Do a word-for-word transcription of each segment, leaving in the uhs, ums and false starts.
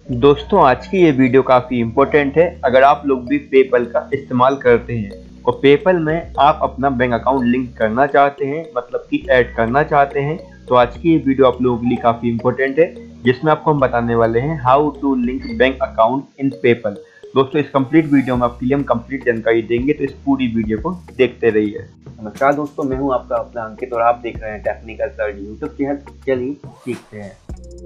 दोस्तों आज की ये वीडियो काफ़ी इम्पोर्टेंट है। अगर आप लोग भी पेपल का इस्तेमाल करते हैं और पेपल में आप अपना बैंक अकाउंट लिंक करना चाहते हैं, मतलब कि ऐड करना चाहते हैं, तो आज की ये वीडियो आप लोगों के लिए काफ़ी इम्पोर्टेंट है, जिसमें आपको हम बताने वाले हैं how to link bank account in PayPal. दोस्तों इस कंप्लीट वीडियो में आपके लिए हम कंप्लीट जानकारी देंगे, तो इस पूरी वीडियो को देखते रहिए। नमस्कार दोस्तों, मैं हूं आपका अपना अंकित और आप देख रहे हैं टेक्निकल सर्च यूट्यूब चैनल। चलिए सीखते हैं।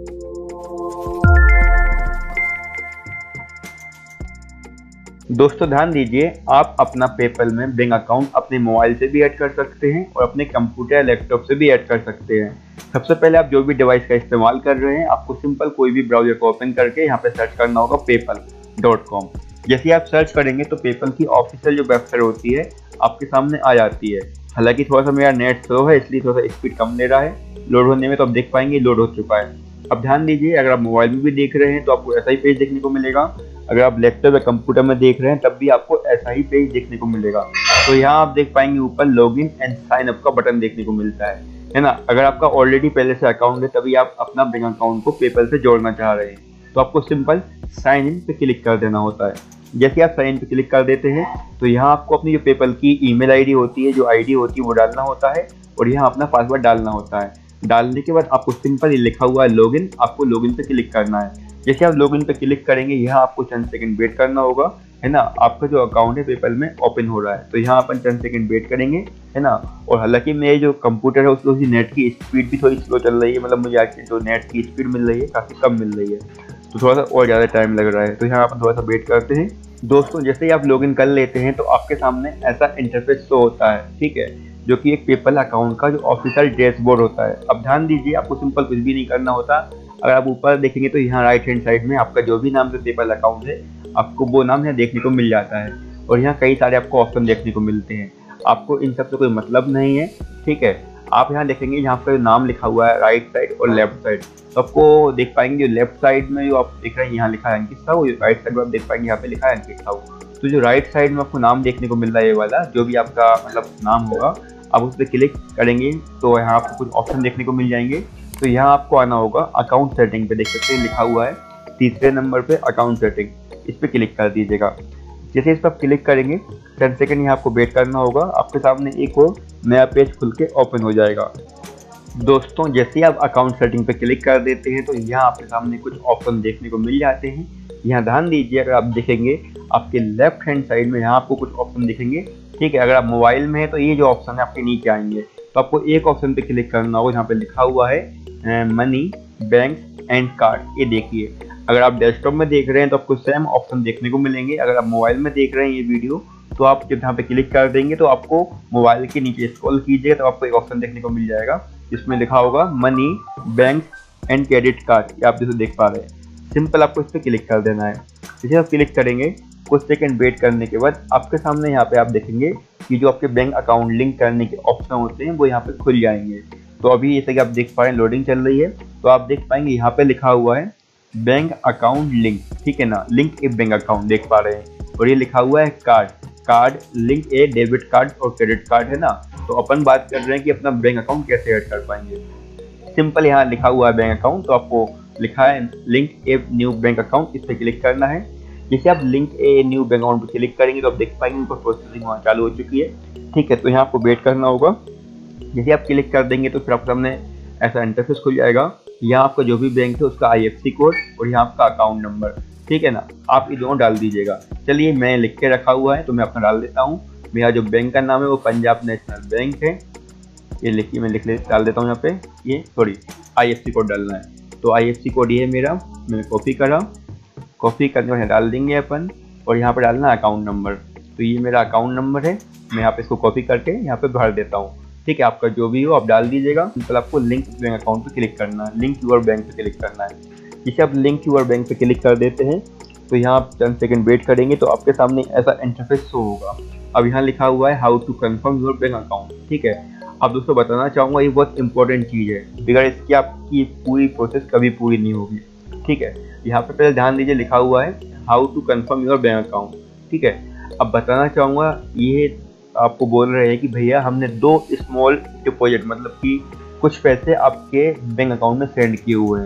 दोस्तों ध्यान दीजिए, आप अपना पेपल में बैंक अकाउंट अपने मोबाइल से भी ऐड कर सकते हैं और अपने कंप्यूटर या लैपटॉप से भी ऐड कर सकते हैं। सबसे पहले आप जो भी डिवाइस का इस्तेमाल कर रहे हैं, आपको सिंपल कोई भी ब्राउजर को ओपन करके यहाँ पे सर्च करना होगा पेपल डॉट कॉम। जैसे आप सर्च करेंगे तो पेपल की ऑफिशियल जो वेबसाइट होती है आपके सामने आ जाती है। हालांकि थोड़ा सा मेरा नेट स्लो है, इसलिए थोड़ा सा स्पीड कम ले रहा है। लोड होने में तो आप देख पाएंगे लोड हो चुका है। अब ध्यान दीजिए, अगर आप मोबाइल में भी देख रहे हैं तो आपको ऐसा ही पेज देखने को मिलेगा। अगर आप लैपटॉप या कंप्यूटर में देख रहे हैं तब भी आपको ऐसा ही पेज देखने को मिलेगा। तो यहाँ आप देख पाएंगे ऊपर लॉगिन एंड साइन अप का बटन देखने को मिलता है है ना। अगर आपका ऑलरेडी पहले से अकाउंट है तभी आप अपना बैंक अकाउंट को पेपल से जोड़ना चाह रहे हैं, तो आपको सिंपल साइन इन पे क्लिक कर देना होता है। जैसे आप साइन इन पे क्लिक कर देते हैं तो यहाँ आपको अपनी जो पेपल की ईमेल आईडी होती है, जो आईडी होती है वो डालना होता है और यहाँ अपना पासवर्ड डालना होता है। डालने के बाद आपको सिंपल ये लिखा हुआ है लॉगिन, आपको लॉगिन पे क्लिक करना है। जैसे आप लॉगिन पे क्लिक करेंगे यहाँ आपको चंद सेकंड वेट करना होगा, है ना। आपका जो अकाउंट है पेपल में ओपन हो रहा है, तो यहाँ अपन चंद सेकंड वेट करेंगे, है ना। और हालांकि मेरे जो कंप्यूटर है उसको नेट की स्पीड भी थोड़ी स्लो चल रही है, मतलब मुझे आज जो नेट की स्पीड मिल रही है काफ़ी कम मिल रही है, तो थोड़ा सा और ज़्यादा टाइम लग रहा है। तो यहाँ अपन थोड़ा सा वेट करते हैं। दोस्तों जैसे ही आप लॉगिन कर लेते हैं तो आपके सामने ऐसा इंटरफेस शो होता है, ठीक है, जो कि एक पेपल अकाउंट का जो ऑफिशियल डैशबोर्ड होता है। अब ध्यान दीजिए, आपको सिंपल कुछ भी नहीं करना होता। अगर आप ऊपर देखेंगे तो यहाँ राइट हैंड साइड में आपका जो भी नाम से पेपल अकाउंट है, आपको वो नाम यहाँ देखने को मिल जाता है और यहाँ कई सारे आपको ऑप्शन देखने को मिलते हैं। आपको इन सब से कोई मतलब नहीं है, ठीक है। आप यहाँ देखेंगे यहाँ पर नाम लिखा हुआ है राइट साइड और लेफ्ट साइड, तो आपको देख पाएंगे जो लेफ्ट साइड में जो आप देख रहे हैं यहाँ लिखा है अंकित साहू, राइट साइड में आप देख पाएंगे यहाँ पे लिखा है अंकित साहू। तो जो राइट साइड में आपको नाम देखने को मिल रहा है ये वाला, जो भी आपका मतलब नाम होगा, आप उस पर क्लिक करेंगे तो यहाँ आपको कुछ ऑप्शन देखने को मिल जाएंगे। तो यहाँ आपको आना होगा अकाउंट सेटिंग पे, देख सकते हैं लिखा हुआ है तीसरे नंबर पे अकाउंट सेटिंग, इस पर क्लिक कर दीजिएगा। जैसे इस पर क्लिक करेंगे टेन सेकेंड यहाँ आपको वेट करना होगा, आपके सामने एक और नया पेज खुल के ओपन हो जाएगा। दोस्तों जैसे ही आप अकाउंट सेटिंग पे क्लिक कर देते हैं तो यहाँ आपके सामने कुछ ऑप्शन देखने को मिल जाते हैं। यहाँ ध्यान दीजिए, अगर आप देखेंगे आपके लेफ्ट हैंड साइड में यहाँ आपको कुछ ऑप्शन दिखेंगे, ठीक है। अगर आप मोबाइल में है तो ये जो ऑप्शन है आपके नीचे आएंगे, तो आपको एक ऑप्शन पे क्लिक करना होगा, यहाँ पे लिखा हुआ है मनी बैंक एंड कार्ड। ये देखिए, अगर आप डेस्कटॉप में देख रहे हैं तो आपको सेम ऑप्शन देखने को मिलेंगे। अगर आप मोबाइल में देख रहे हैं ये वीडियो तो आप जब यहाँ पे क्लिक कर देंगे तो आपको मोबाइल के नीचे स्क्रॉल कीजिएगा तो आपको एक ऑप्शन देखने को मिल जाएगा, इसमें लिखा होगा money bank and credit card. ये आप जैसे देख पा रहे हैं, सिंपल आपको इस पर क्लिक कर देना है। जैसे आप क्लिक करेंगे कुछ सेकंड वेट करने के बाद आपके सामने यहाँ पे आप देखेंगे कि जो आपके बैंक अकाउंट लिंक करने के ऑप्शन होते हैं वो यहाँ पे खुल जाएंगे। तो अभी जैसे कि आप देख पा रहे हैं लोडिंग चल रही है, तो आप देख पाएंगे यहाँ पे लिखा हुआ है बैंक अकाउंट लिंक, ठीक है ना, लिंक ए बैंक अकाउंट देख पा रहे हैं। और ये लिखा हुआ है card card link a debit card और क्रेडिट कार्ड, है ना। तो अपन बात कर रहे हैं कि अपना बैंक अकाउंट कैसे ऐड कर पाएंगे। सिंपल यहाँ लिखा हुआ है बैंक अकाउंट, तो आपको लिखा है link a new bank account, इस पर क्लिक करना है। जैसे आप link a new bank account पर क्लिक करेंगे तो आप देख पाएंगे उनका प्रोसेसिंग वहाँ चालू हो चुकी है, ठीक है। तो यहाँ आपको वेट करना होगा। जैसे आप क्लिक कर देंगे तो फिर आपके सामने ऐसा इंटरफेस खुल जाएगा। यहाँ आपका जो भी बैंक है उसका आई एफ सी कोड और यहाँ आपका अकाउंट नंबर, ठीक है ना, आप ये दोनों डाल दीजिएगा। चलिए मैं लिख के रखा हुआ है तो मैं अपना डाल देता हूँ। मेरा जो बैंक का नाम है वो पंजाब नेशनल बैंक है, ये लिखिए, मैं लिख ले डाल देता हूँ यहाँ पे। ये sorry I F C code डालना है, तो आई एफ सी कोड ये है मेरा, मैंने कॉपी करा, कॉपी करने के बाद डाल देंगे अपन और यहाँ पे डालना है अकाउंट नंबर। तो ये मेरा अकाउंट नंबर है, मैं यहाँ पे इसको कॉपी करके यहाँ पे भर देता हूँ, ठीक है। आपका जो भी हो आप डाल दीजिएगा। सिंपल आपको लिंक बैंक अकाउंट पे क्लिक करना है, लिंक यूर बैंक पे क्लिक करना है। जैसे आप लिंक यूर बैंक पे क्लिक कर देते हैं तो यहाँ आप चंद सेकंड वेट करेंगे तो आपके सामने ऐसा इंटरफेस शो होगा। अब यहाँ लिखा हुआ है how to confirm your bank account, ठीक है। अब दोस्तों बताना चाहूँगा ये बहुत इंपॉर्टेंट चीज़ है, बगैर इसकी आपकी पूरी प्रोसेस कभी पूरी नहीं होगी, ठीक है। यहाँ पे पहले ध्यान दीजिए, लिखा हुआ है how to confirm your bank account, ठीक है। अब बताना चाहूँगा ये आपको बोल रहे हैं कि भैया हमने दो स्मॉल डिपॉजिट मतलब कि कुछ पैसे आपके बैंक अकाउंट में सेंड किए हुए हैं,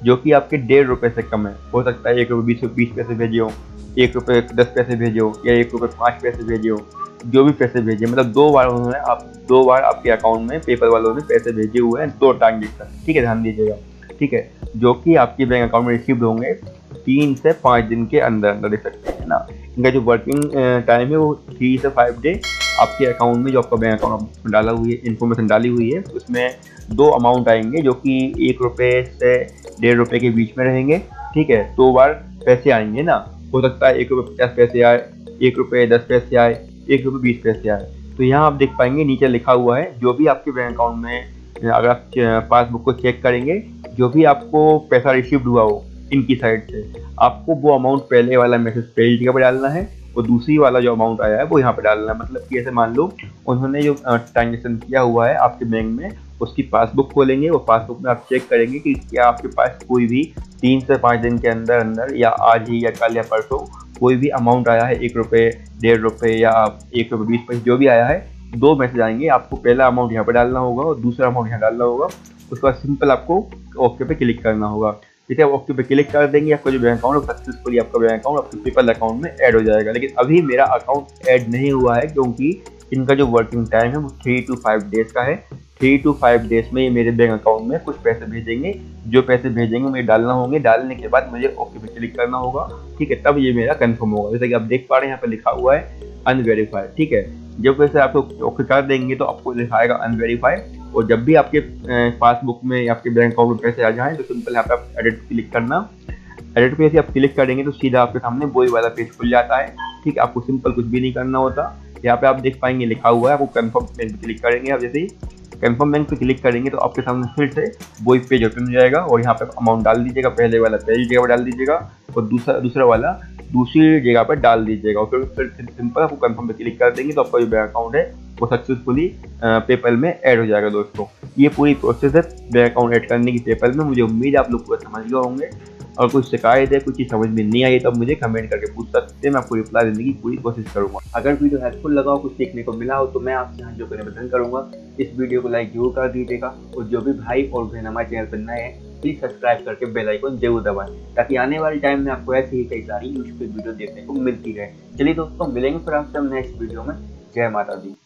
जो कि आपके डेढ़ रुपये से कम है। हो सकता है एक रुपये बीस बीस पैसे भेजे हो, एक रुपये दस पैसे भेजे हो, या एक रुपये पाँच पैसे भेजे हो, जो भी पैसे भेजे, मतलब दो बार उन्होंने आप दो बार आपके अकाउंट में पेपल वालों ने पैसे भेजे हुए हैं, दो ट्रांजेक्शन, ठीक है, ध्यान दीजिएगा, ठीक है, जो कि आपके बैंक अकाउंट में रिसीव्ड होंगे तीन से पाँच दिन के अंदर अंदर, देख सकते हैं ना। इनका जो वर्किंग टाइम है वो थ्री से फाइव डे आपके अकाउंट में, जो आपका बैंक अकाउंट डाला हुई है, इन्फॉर्मेशन डाली हुई है, उसमें दो अमाउंट आएंगे जो कि एक रुपये से डेढ़ रुपये के बीच में रहेंगे, ठीक है। दो बार पैसे आएंगे ना, हो सकता है एक रुपये पचास पैसे आए, एक रुपये दस पैसे आए, एक रुपये बीस पैसे आए। तो यहाँ आप देख पाएंगे नीचे लिखा हुआ है जो भी आपके बैंक अकाउंट में, अगर आप पासबुक को चेक करेंगे, जो भी आपको पैसा रिसीव्ड हुआ हो इनकी साइड से, आपको वो अमाउंट पहले वाला मैसेज पहली जगह पर डालना है और दूसरी वाला जो अमाउंट आया है वो यहाँ पे डालना है। मतलब कि ऐसे मान लो उन्होंने जो ट्रांजेक्शन किया हुआ है आपके बैंक में, उसकी पासबुक खोलेंगे, वो पासबुक में आप चेक करेंगे कि क्या आपके पास कोई भी तीन से पाँच दिन के अंदर अंदर, या आज ही या कल या परसों, कोई भी अमाउंट आया है, एक रुपये डेढ़ रुपये या एक रुपये बीस पैसे जो भी आया है, दो मैसेज आएंगे। आपको पहला अमाउंट यहाँ पे डालना होगा और दूसरा अमाउंट यहाँ डालना होगा। उसके बाद सिंपल आपको ओके पे क्लिक करना होगा, ठीक है। ओके पे क्लिक कर देंगे, आपका जो बैंक अकाउंट है सक्सेसफुली आपका बैंक अकाउंट आपके पेपल अकाउंट में ऐड हो जाएगा। लेकिन अभी मेरा अकाउंट ऐड नहीं हुआ है क्योंकि इनका जो वर्किंग टाइम है वो थ्री टू फाइव डेज का है। थ्री टू फाइव डेज में ये मेरे बैंक अकाउंट में कुछ पैसे भेजेंगे, जो पैसे भेजेंगे मुझे डालना होंगे, डालने के बाद मुझे ओके पे क्लिक करना होगा, ठीक है, तब ये मेरा कंफर्म होगा। जैसे कि आप देख पा रहे हैं यहाँ पे लिखा हुआ है अनवेरीफाइड, ठीक है। जब वैसे आप ओके कर देंगे तो आपको दिखाएगा अनवेरीफाइड, और जब भी आपके पासबुक में आपके बैंक अकाउंट में पैसे आ जाएं तो सिंपल यहाँ पे आप एडिट क्लिक करना। एडिट पे आप क्लिक करेंगे तो सीधा आपके सामने वही वाला पेज खुल जाता है, ठीक है। आपको सिंपल कुछ भी नहीं करना होता। यहाँ पे आप देख पाएंगे लिखा हुआ है, आपको कंफर्म बैंक पे क्लिक करेंगे। आप जैसे ही कंफर्म बैंक पे क्लिक करेंगे तो आपके सामने फिर से वही पेज ओपन हो जाएगा और यहाँ पे अमाउंट डाल दीजिएगा, पहले वाला पहली जगह पर डाल दीजिएगा और दूसरा दूसरा वाला दूसरी जगह पर डाल दीजिएगा, और फिर फिर सिंपल आपको कंफर्म पे क्लिक कर देंगे तो आपका जो बैंक अकाउंट है वो सक्सेसफुली पेपल में ऐड हो जाएगा। दोस्तों, ये पूरी प्रोसेस है बैंक अकाउंट ऐड करने की पेपल में। मुझे उम्मीद है आप लोग पूरा समझ गए होंगे। और कुछ शिकायत है, कुछ चीज़ समझ में नहीं आई तो आप मुझे कमेंट करके पूछ सकते हैं, मैं आपको रिप्लाई देने की पूरी कोशिश करूंगा। अगर वीडियो हेल्पफुल लगा हो, कुछ सीखने को मिला हो, तो मैं आपसे हाथ जोड़कर निवेदन करूंगा इस वीडियो को लाइक जरूर कर दीजिएगा, और जो भी भाई और बहन हमारे चैनल पर नए हैं प्लीज सब्सक्राइब करके बेल आइकन जरूर दबाएं, ताकि आने वाले टाइम में आपको ऐसी ही कई सारी यूजफुल वीडियो देखने को मिलती रहे। चलिए दोस्तों, मिलेंगे फिर आपसे हम नेक्स्ट वीडियो में। जय माता दी।